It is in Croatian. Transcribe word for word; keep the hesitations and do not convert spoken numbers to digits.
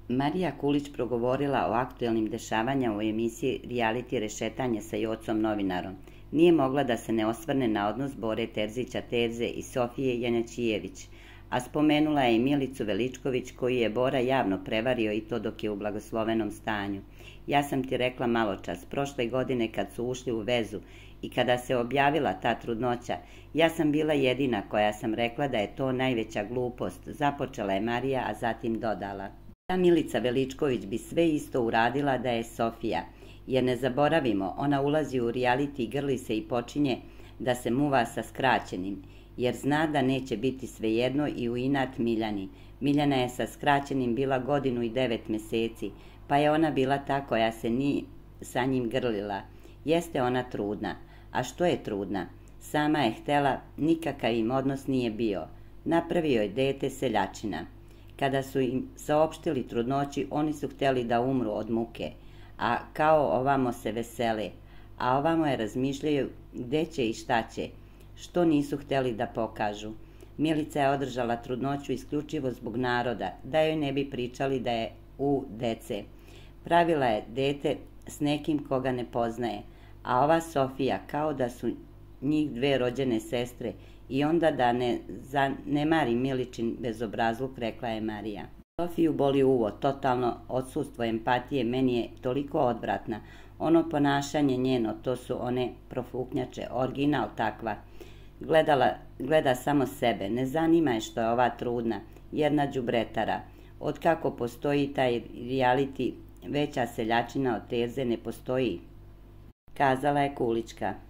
Marija Kulić progovorila o aktuelnim dešavanjama u emisiji Rijaliti rešetanje sa Jocom novinarom. Nije mogla da se ne osvrne na odnos Bore Terzića Terze i Sofije Janaćijević, a spomenula je i Milicu Veličković koju je Bora javno prevario i to dok je u blagoslovenom stanju. Ja sam ti rekla maločas, prošle godine kad su ušli u vezu i kada se objavila ta trudnoća, ja sam bila jedina koja sam rekla da je to najveća glupost, započela je Marija, a zatim dodala. Ta Milica Veličković bi sve isto uradila da je Sofija, jer ne zaboravimo, ona ulazi u rijaliti, grli se i počinje da se muva sa skraćenim, jer zna da neće biti svejedno i u inat Miljani. Miljana je sa skraćenim bila godinu i devet meseci, pa je ona bila ta koja se ni sa njim grlila. Jeste ona trudna. A što je trudna? Sama je htela, nikakav im odnos nije bio. Napravio je dete seljačina. Kada su im saopštili trudnoći, oni su hteli da umru od muke, a kao ovamo se vesele, a ovamo je razmišljaju gde će i šta će, što nisu hteli da pokažu. Milica je održala trudnoću isključivo zbog naroda, da joj ne bi pričali da je u dece. Pravila je dete s nekim koga ne poznaje, a ova Sofija kao da su njih dve rođene sestre i onda da ne zanemari Miličin bezobrazluk, rekla je Marija. Sofiju boli uvo, totalno odsustvo empatije, meni je toliko odvratna. Ono ponašanje njeno, to su one profuknjače, original takva. Gledala, gleda samo sebe, ne zanima je što je ova trudna, jedna đubretara. Od kako postoji taj rijaliti, veća seljačina od Terze ne postoji, kazala je Kulićka.